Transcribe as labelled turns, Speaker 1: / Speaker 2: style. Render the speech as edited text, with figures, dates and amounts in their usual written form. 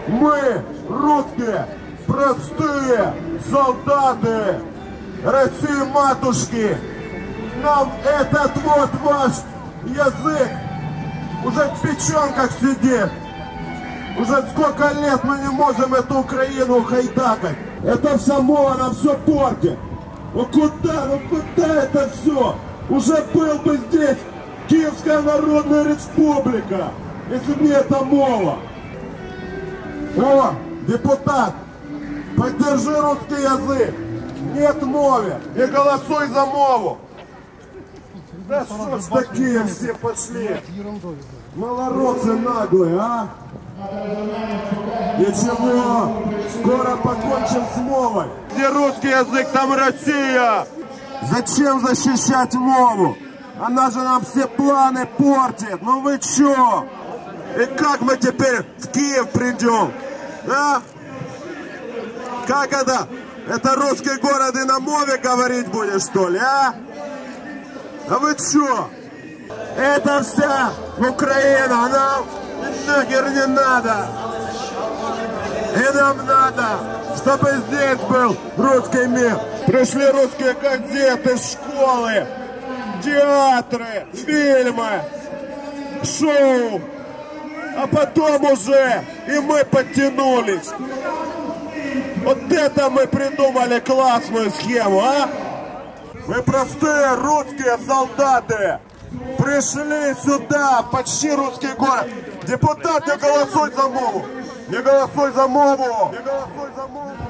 Speaker 1: Мы, русские, простые солдаты России матушки, нам этот вот ваш язык уже в печенках сидит. Уже сколько лет мы не можем эту Украину хайдакать. Это вся мова нам все портит. Ну куда это все? Уже был бы здесь Киевская Народная Республика, если бы не эта мова. О, депутат, поддержи русский язык. Нет мове, не голосуй за мову. Да что ж такие все пошли? Малороссы наглые, а? Ничего, скоро покончим с мовой. Где русский язык, там Россия. Зачем защищать мову? Она же нам все планы портит. Ну вы чё? И как мы теперь в Киев придем? А? Как это? Это русский город и на мове говорить будешь, что ли, а? А вы чё? Это вся Украина, нам нахер не надо. И нам надо, чтобы здесь был русский мир. Пришли русские газеты, школы, театры, фильмы, шоу. А потом уже и мы подтянулись. Вот это мы придумали классную схему, а? Мы простые русские солдаты. Пришли сюда, почти русский город. Депутат, не голосуй за мову. Не голосуй за мову. Не голосуй за мову.